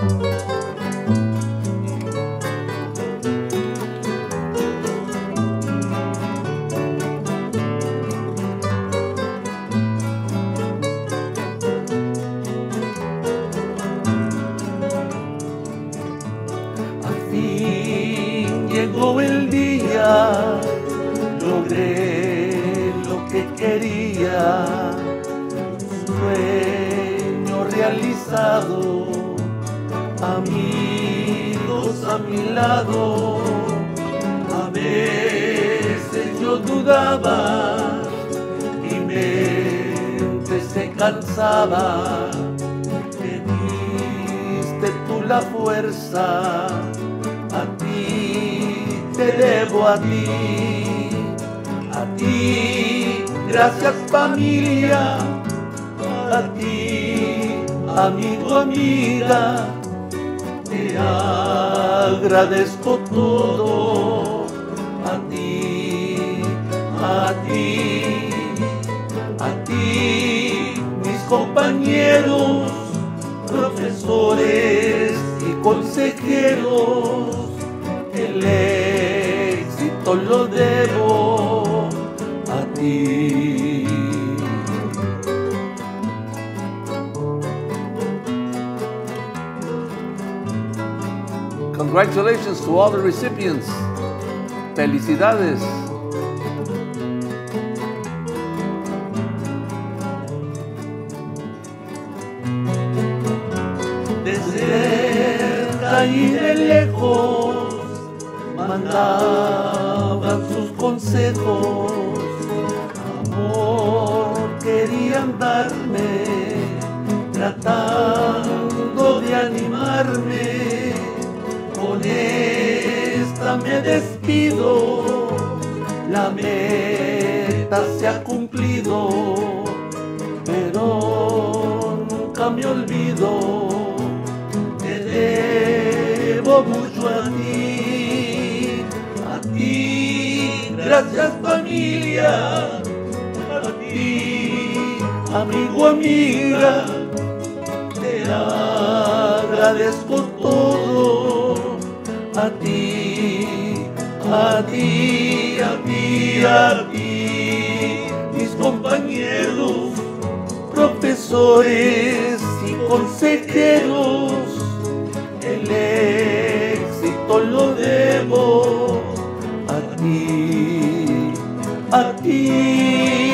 Llegó el día, logré lo que quería, sueño realizado, amigos a mi lado. A veces yo dudaba, mi mente se cansaba, me diste tú la fuerza. A ti te debo, a ti, gracias familia, a ti, amigo, amiga, te agradezco todo, a ti, a ti, a ti, mis compañeros, profesores y consejeros. El éxito lo debo a ti. Congratulations to all the recipients. Felicidades. De cerca y de lejos mandaban sus consejos, amor querían darme, tratando de animarme. Con esta me despido, la meta se ha cumplido, pero nunca me olvido, te debo mucho a ti, gracias familia, a ti, amigo, amiga, te agradezco todo, a ti, a ti, a ti, a ti, mis compañeros, profesores y consejeros, el éxito lo debo a ti, a ti.